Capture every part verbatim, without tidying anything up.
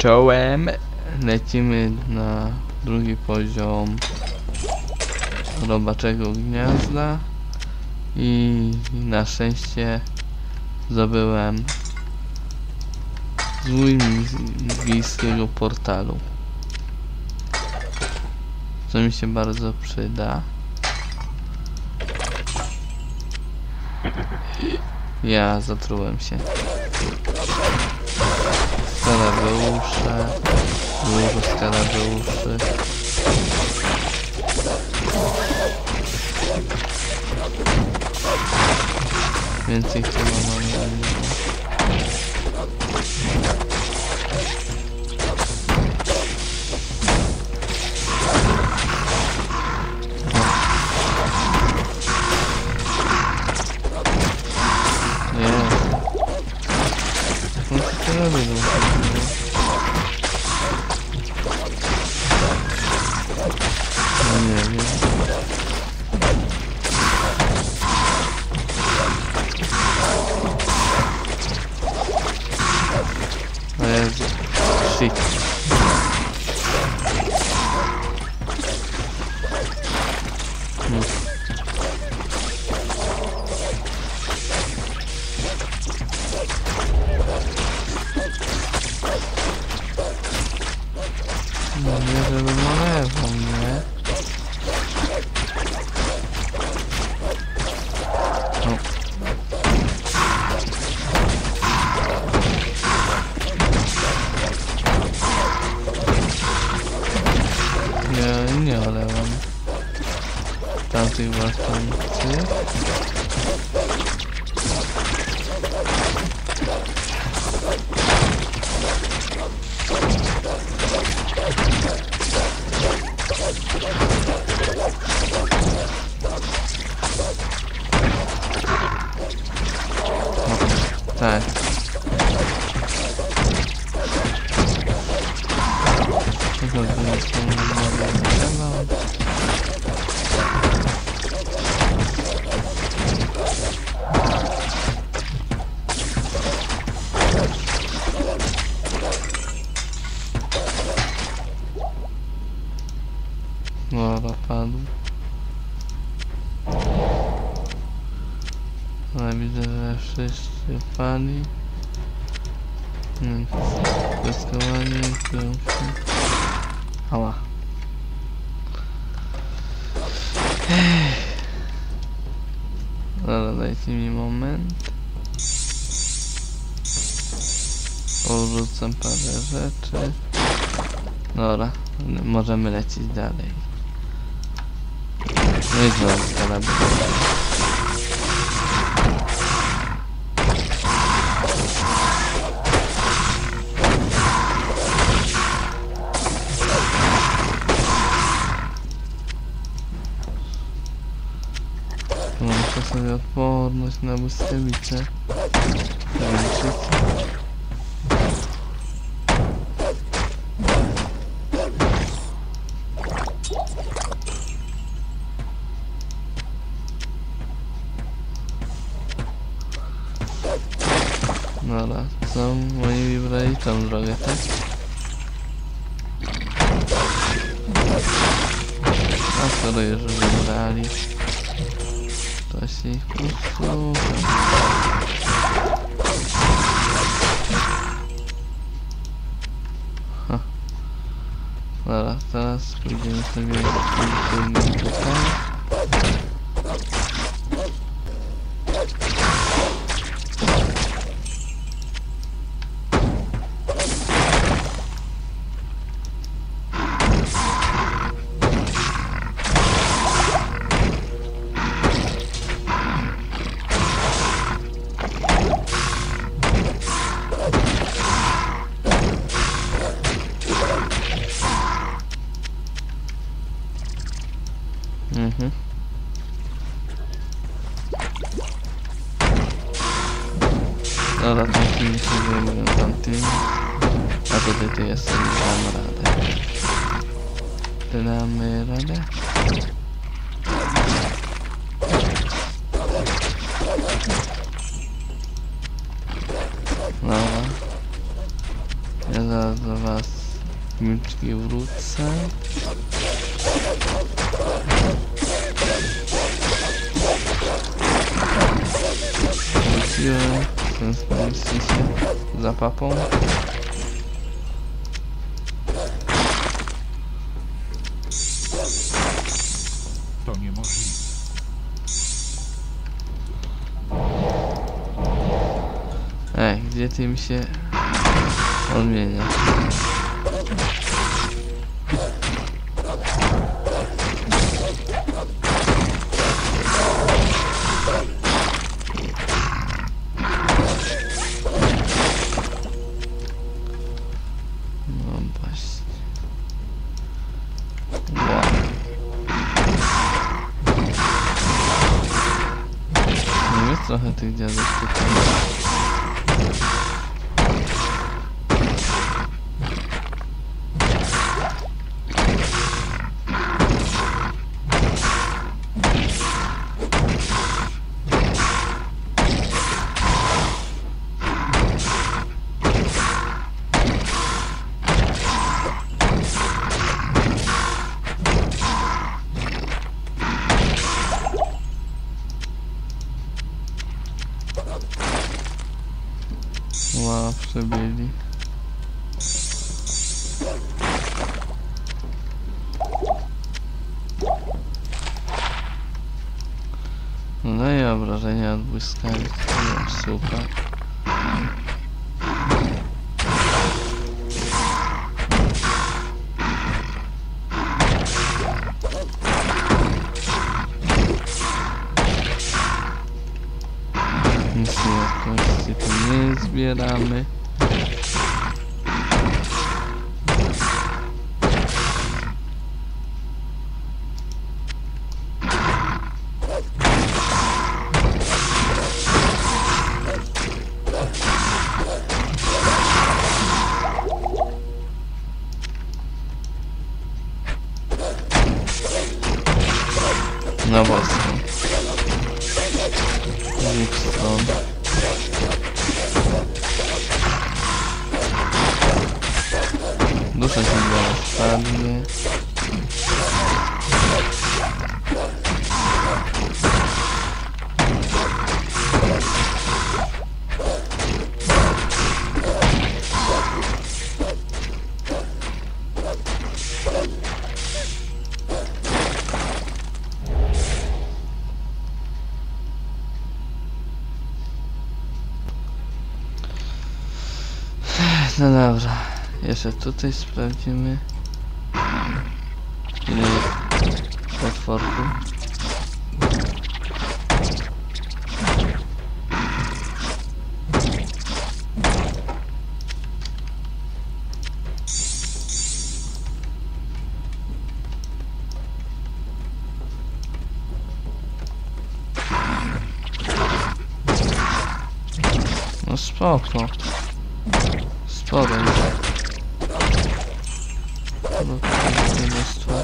Czołem lecimy na drugi poziom robaczego gniazda i na szczęście zdobyłem zwój miejskiego portalu, co mi się bardzo przyda. Ja zatrułem się. Skarabeusze, dużo skarabeuszy. Więcej chyba mam na niego. No nie, żeby nalewał, nie? No. Ja nie olewam tamtych własnych. Tak. Dobra, padł. Ale widzę, że wszyscy padli. Więc testowanie, piątki. Ała. Dobra, dajcie mi moment. Odrzucam parę rzeczy. Dobra, możemy lecieć dalej. No i znowu skarabę. Muszę sobie odporność na błyskawice zwiększyć. Dobra, co? Oni wybrali tą drogę, tak? A skoro już wybrali, to się ich posłucha. Dobra, teraz pójdziemy sobie tutaj. Mhm. Dobra, tamtymi się zajmują tamtymi. A tutaj to jest sobie damy radę. To damy radę. Dobra. Ja zaraz do was milczki wrócę. Wróciłem, tęskniliście się za papą. To niemożliwe. Ej, gdzie ty mi się odmienia? No właśnie. Wow. No jest trochę tych dziadów tutaj. Wow, przebyli. No i obrażenia od błyskawic, super. Nic jakości tu nie zbieramy. Na boską. Z dwóch stron. Dusza się zaraz spadnie. No dobra, jeszcze tutaj sprawdzimy, ile jest potworku. No spoko. Sporo jest. No to jest mnóstwo.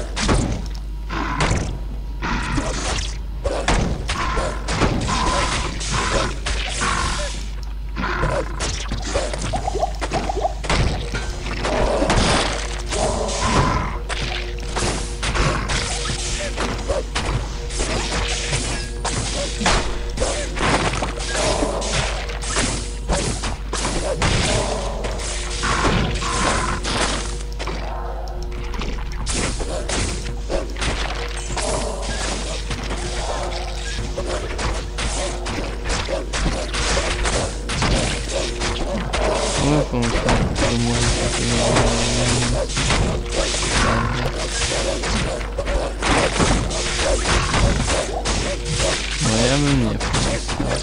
Jaką kartę może no ja bym nie powiedział.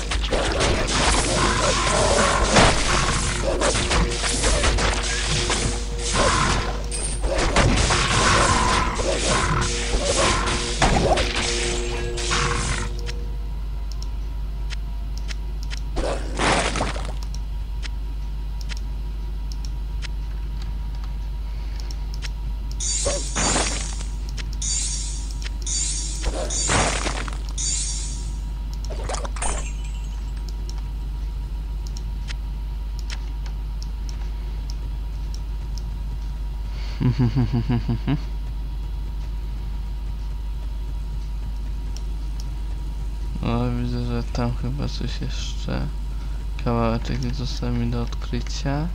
No widzę, że tam chyba coś jeszcze. Kawałeczek został mi do odkrycia.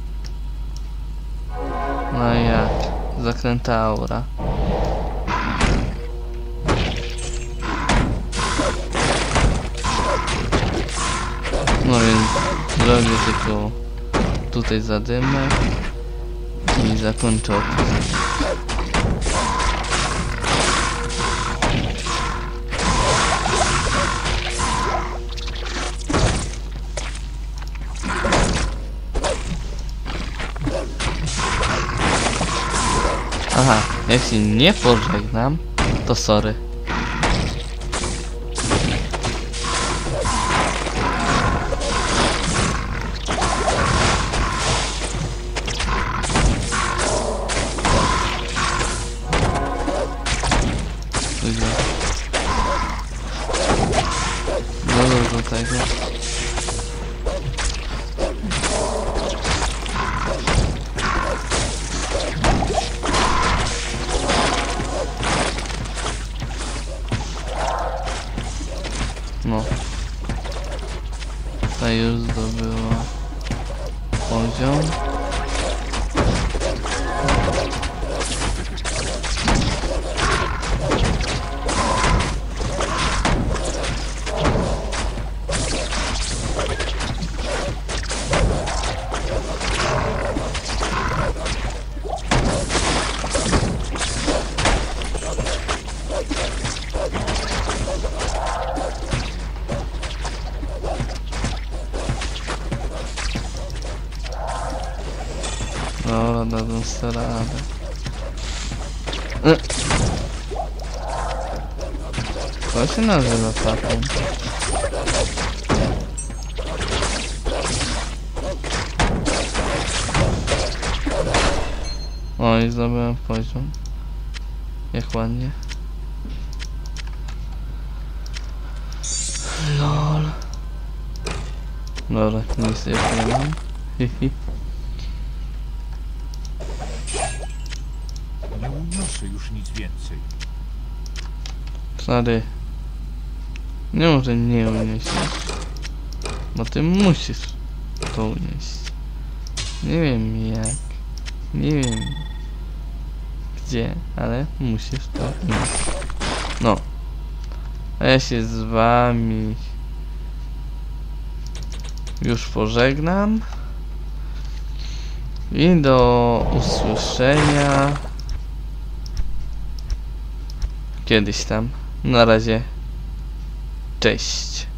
No i jak? Zaklęta aura. No więc zrobię tylko tutaj zadymek i zakończę odcinek. Aha, jeśli nie pożegnam, to sorry. Dużo do tego. No. Ta już zdobyła poziom. Dobra, dadzą sobie radę. Y. To się nazywa taką. O, i zdobyłem poziom. Jak ładnie. Lol. Dobra, nic jeszcze nie mam. Hihi. Nie uniosę już nic więcej. Stary. Nie może nie unieść. Bo ty musisz to unieść. Nie wiem jak. Nie wiem gdzie, ale musisz to unieść. No. A ja się z wami już pożegnam. I do usłyszenia kiedyś tam. Na razie. Cześć.